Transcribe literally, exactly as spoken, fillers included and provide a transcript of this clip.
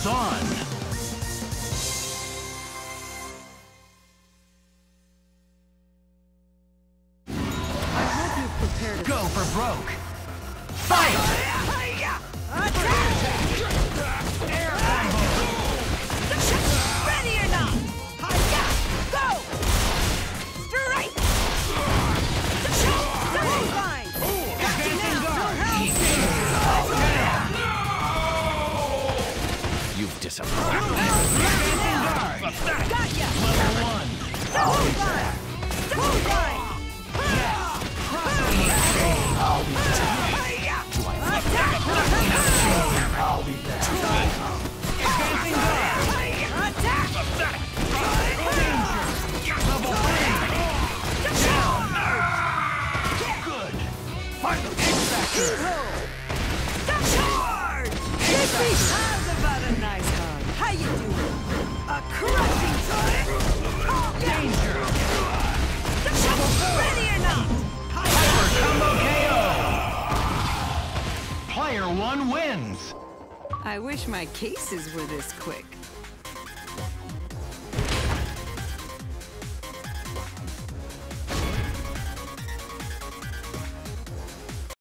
on. I hope you've prepared. Go for broke. Fight! Air combo. Ready or not? Hiya! Go! Strike! Fine! Got you now! You've disappointed. Got ya! Level one. Double fine! Double fine! Attack! I'll be there. Advancing guard. Attack! Danger. Level three. Down. Good. Final X-Factor. Charge! How's about a nice hug? How you doing? A crushing time! Danger. Ready or not? Hyper Combo K O. Player one wins. I wish my cases were this quick.